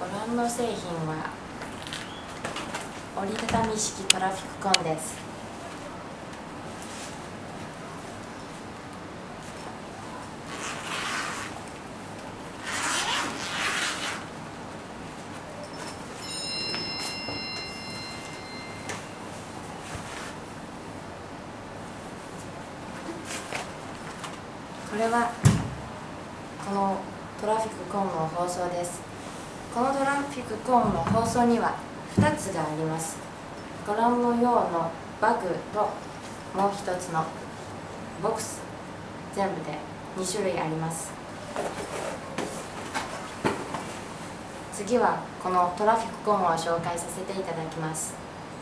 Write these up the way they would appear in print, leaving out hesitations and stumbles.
ご覧の製品は折りたたみ式トラフィックコーンです。これはこのトラフィックコーンの包装です。このトラフィックコーンの包装には2つがあります。ご覧のようなバッグともう1つのボックス、全部で2種類あります。次はこのトラフィックコーンを紹介させていただきます。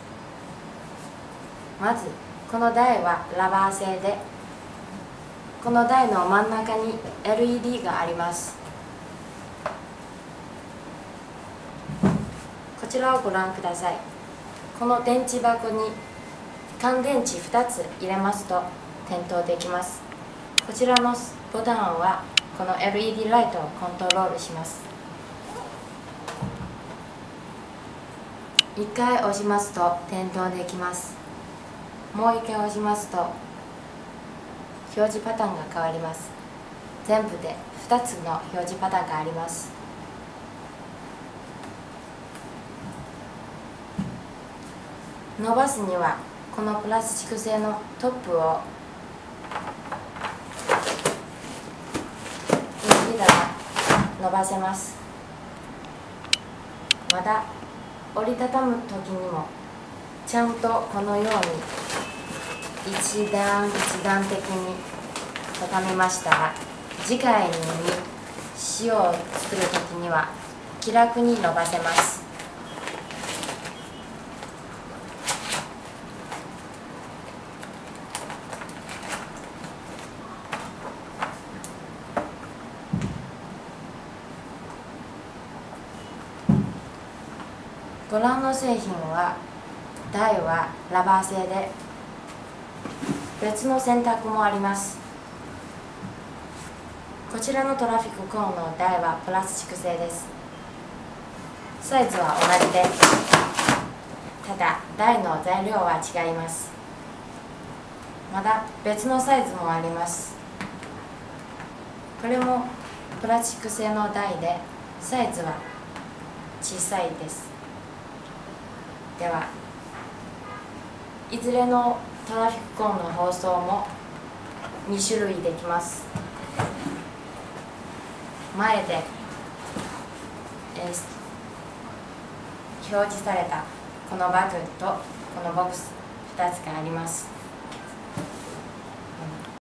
まずこの台はラバー製で、この台の真ん中に LED があります。こちらをご覧ください。この電池箱に乾電池2つ入れますと点灯できます。こちらのボタンはこの LED ライトをコントロールします。1回押しますと点灯できます。もう1回押しますと表示パターンが変わります。全部で2つの表示パターンがあります。伸ばすにはこのプラスチック製のトップを握ったら伸ばせます。また折りたたむ時にもちゃんとこのように一段一段的に畳みましたら、次回に塩を作る時には気楽に伸ばせます。ご覧の製品は台はラバー製で、別の選択もあります。こちらのトラフィックコーンの台はプラスチック製です。サイズは同じで、ただ台の材料は違います。また別のサイズもあります。これもプラスチック製の台で、サイズは小さいです。では、いずれのトラフィックコーンの包装も2種類できます。前で、表示されたこのバッグとこのボックス2つがあります。